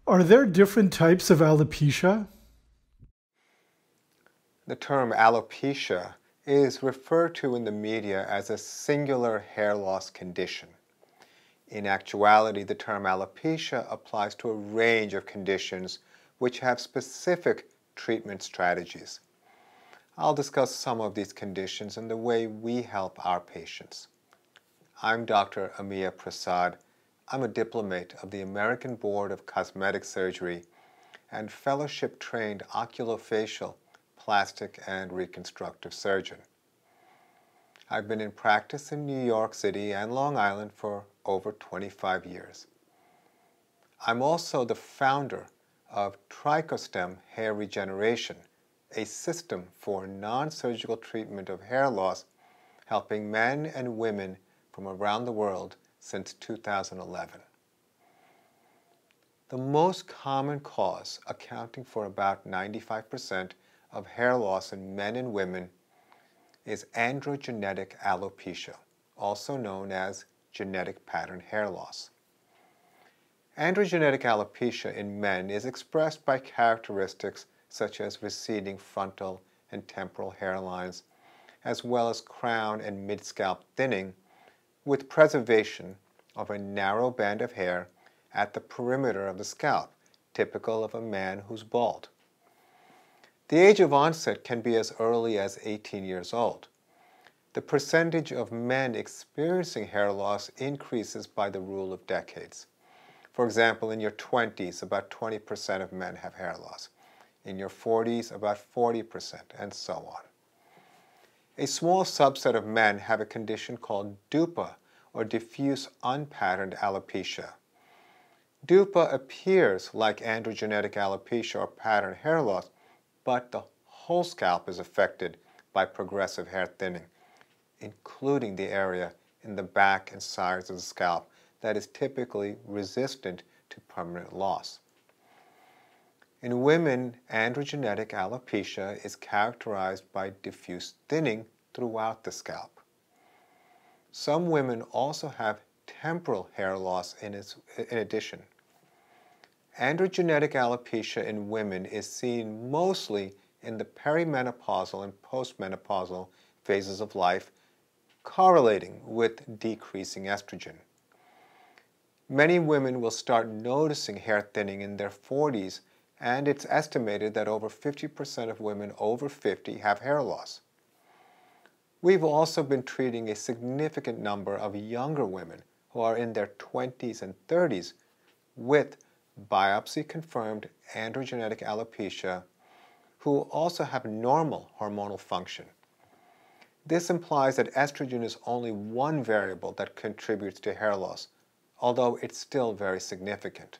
Are there different types of alopecia? The term alopecia is referred to in the media as a singular hair loss condition. In actuality, the term alopecia applies to a range of conditions which have specific treatment strategies. I'll discuss some of these conditions and the way we help our patients. I'm Dr. Amiya Prasad. I'm a diplomate of the American Board of Cosmetic Surgery and fellowship-trained oculofacial, plastic, and reconstructive surgeon. I've been in practice in New York City and Long Island for over 25 years. I'm also the founder of TrichoStem Hair Regeneration, a system for non-surgical treatment of hair loss, helping men and women from around the world since 2011. The most common cause, accounting for about 95% of hair loss in men and women, is androgenetic alopecia, also known as genetic pattern hair loss. Androgenetic alopecia in men is expressed by characteristics such as receding frontal and temporal hairlines, as well as crown and mid-scalp thinning, with preservation of a narrow band of hair at the perimeter of the scalp, typical of a man who's bald. The age of onset can be as early as 18 years old. The percentage of men experiencing hair loss increases by the rule of decades. For example, in your 20s, about 20% of men have hair loss. In your 40s, about 40%, and so on. A small subset of men have a condition called DUPA, or diffuse unpatterned alopecia. DUPA appears like androgenetic alopecia or pattern hair loss, but the whole scalp is affected by progressive hair thinning, including the area in the back and sides of the scalp that is typically resistant to permanent loss. In women, androgenetic alopecia is characterized by diffuse thinning throughout the scalp. Some women also have temporal hair loss in addition. Androgenetic alopecia in women is seen mostly in the perimenopausal and postmenopausal phases of life, correlating with decreasing estrogen. Many women will start noticing hair thinning in their 40s, and it's estimated that over 50% of women over 50 have hair loss. We've also been treating a significant number of younger women who are in their 20s and 30s with biopsy-confirmed androgenetic alopecia who also have normal hormonal function. This implies that estrogen is only one variable that contributes to hair loss, although it's still very significant.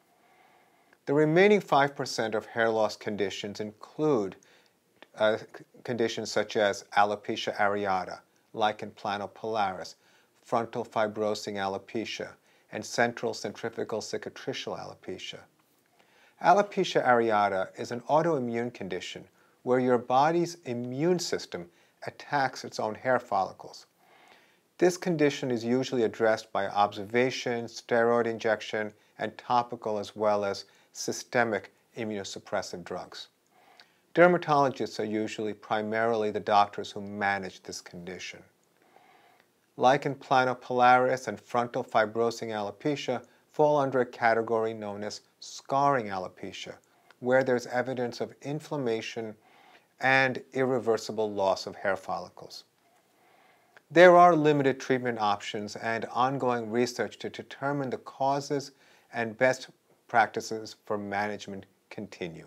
The remaining 5% of hair loss conditions include conditions such as alopecia areata, lichen planopilaris, frontal fibrosing alopecia, and central centrifugal cicatricial alopecia. Alopecia areata is an autoimmune condition where your body's immune system attacks its own hair follicles. This condition is usually addressed by observation, steroid injection, and topical as well as systemic immunosuppressive drugs. Dermatologists are usually primarily the doctors who manage this condition. Lichen planopilaris and frontal fibrosing alopecia fall under a category known as scarring alopecia, where there's evidence of inflammation and irreversible loss of hair follicles. There are limited treatment options and ongoing research to determine the causes, and best practices for management continue.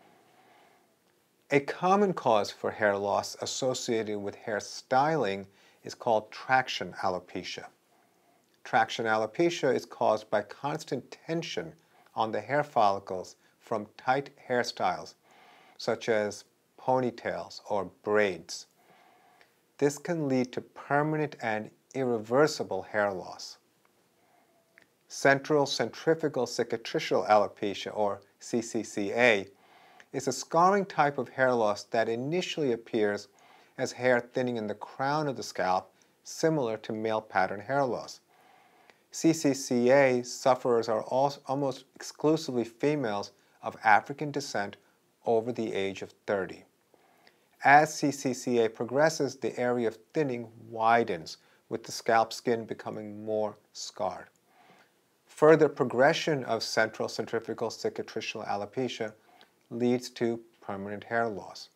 A common cause for hair loss associated with hair styling is called traction alopecia. Traction alopecia is caused by constant tension on the hair follicles from tight hairstyles, such as ponytails or braids. This can lead to permanent and irreversible hair loss. Central centrifugal cicatricial alopecia, or CCCA, is a scarring type of hair loss that initially appears as hair thinning in the crown of the scalp, similar to male pattern hair loss. CCCA sufferers are almost exclusively females of African descent over the age of 30. As CCCA progresses, the area of thinning widens, with the scalp skin becoming more scarred. Further progression of centrifugal cicatricial alopecia leads to permanent hair loss.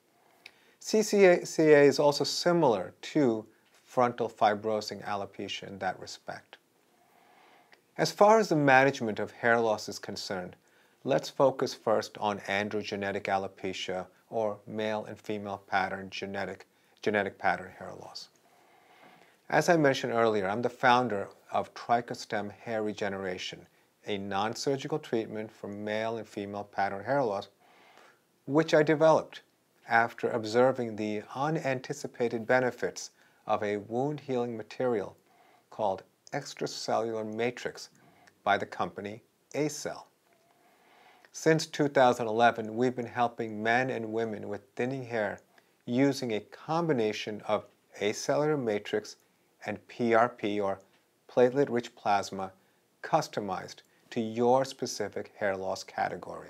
CCCA is also similar to frontal fibrosing alopecia in that respect. As far as the management of hair loss is concerned, let's focus first on androgenetic alopecia, or male and female pattern genetic pattern hair loss. As I mentioned earlier, I'm the founder of TrichoStem Hair Regeneration, a non-surgical treatment for male and female pattern hair loss, which I developed after observing the unanticipated benefits of a wound-healing material called extracellular matrix by the company ACell. Since 2011, we've been helping men and women with thinning hair using a combination of acellular matrix and PRP, or platelet-rich plasma, customized to your specific hair loss category.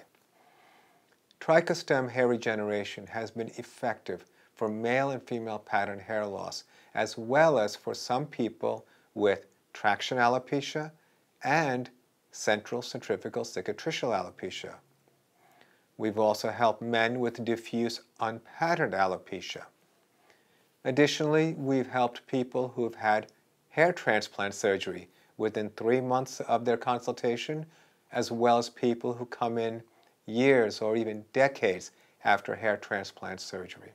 TrichoStem Hair Regeneration has been effective for male and female pattern hair loss, as well as for some people with traction alopecia and centrifugal cicatricial alopecia. We've also helped men with diffuse unpatterned alopecia. Additionally, we've helped people who have had hair transplant surgery within 3 months of their consultation, as well as people who come in years or even decades after hair transplant surgery.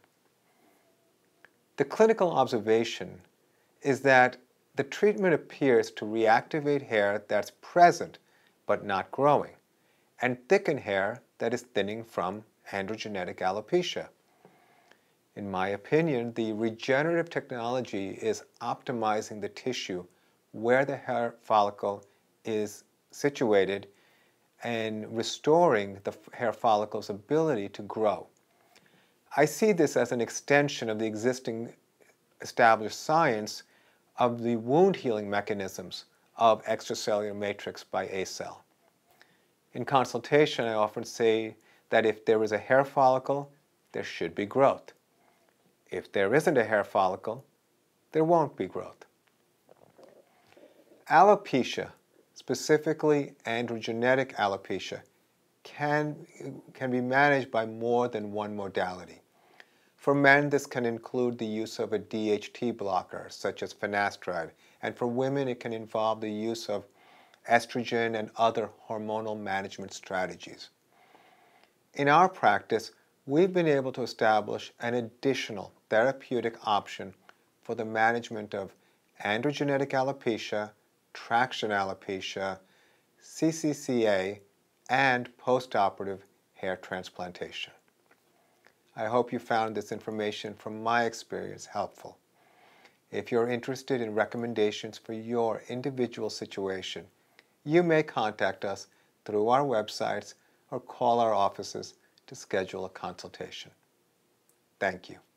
The clinical observation is that the treatment appears to reactivate hair that's present but not growing, and thicken hair that is thinning from androgenetic alopecia. In my opinion, the regenerative technology is optimizing the tissue where the hair follicle is situated and restoring the hair follicle's ability to grow. I see this as an extension of the existing established science of the wound healing mechanisms of extracellular matrix by ACell. In consultation, I often say that if there is a hair follicle, there should be growth. If there isn't a hair follicle, there won't be growth. Alopecia, specifically androgenetic alopecia, can be managed by more than one modality. For men, this can include the use of a DHT blocker, such as finasteride, and for women, it can involve the use of estrogen and other hormonal management strategies. In our practice, we've been able to establish an additional therapeutic option for the management of androgenetic alopecia, traction alopecia, CCCA, and postoperative hair transplantation. I hope you found this information from my experience helpful. If you're interested in recommendations for your individual situation, you may contact us through our websites or call our offices to schedule a consultation. Thank you.